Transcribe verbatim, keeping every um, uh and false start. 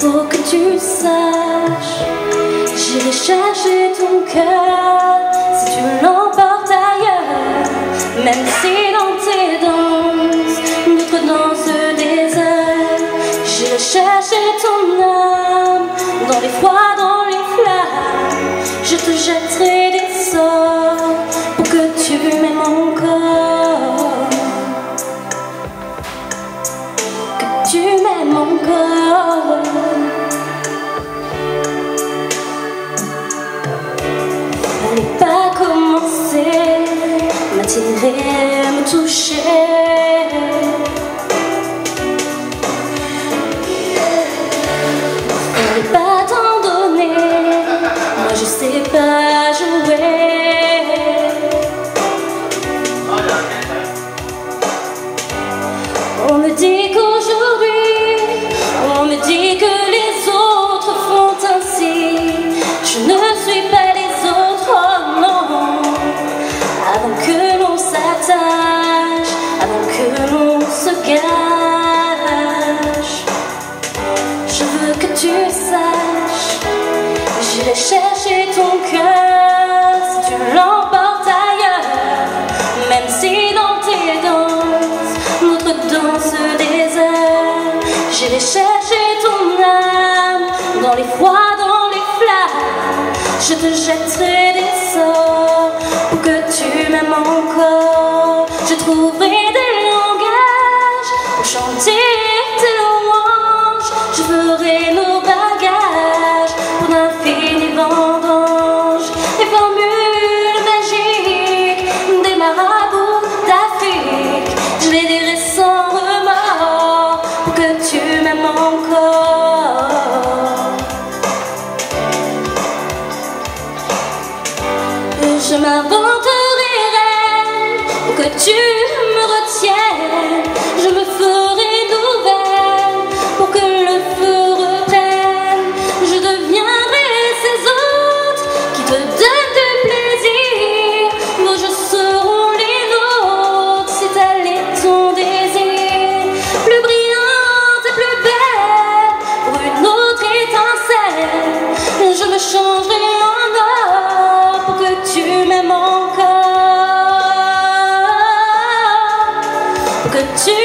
faut que tu saches, j'irai chercher ton cœur si tu l'emportes ailleurs. Même si dans tes danses, d'autres dansent des heures, j'irai chercher ton âme dans les froids, dans les flammes. Je te jetterai des sorts pour que tu m'aimes encore, que tu m'aimes encore. N'allez pas commencer, m'attirer, me toucher. N'allez pas t'en donner, moi je sais pas jouer. On me dit qu'aujourd'hui, on me dit que les autres font ainsi. Je ne suis pas les autres, oh non. Avant que l'on s'attache, avant que l'on se gâche, je veux que tu saches, j'irai chercher ton cœur si tu l'emportes ailleurs. Même si dans tes danses, notre danse des heures, j'irai chercher ton âme dans les froids, dans les flammes. Je te jetterai des sorts pour que tu m'aimes encore. Je trouverai des langages pour chanter tes louanges. Je ferai nos bagages pour d'infinis vendanges. Des formules magiques, des marabouts d'Afrique, je les dirai sans remords pour que tu m'aimes encore. Je m'inventerai reine pour que tu me retiennes. Je me ferai nouvelle pour que le feu reprenne. Je deviendrai ces autres qui te donnent du plaisir. Nos jeux seront les nôtres si tel est ton désir. Plus brillante et plus belle pour une autre étincelle. Je me changerai en or pour que tu m'aimes encore, pour que tu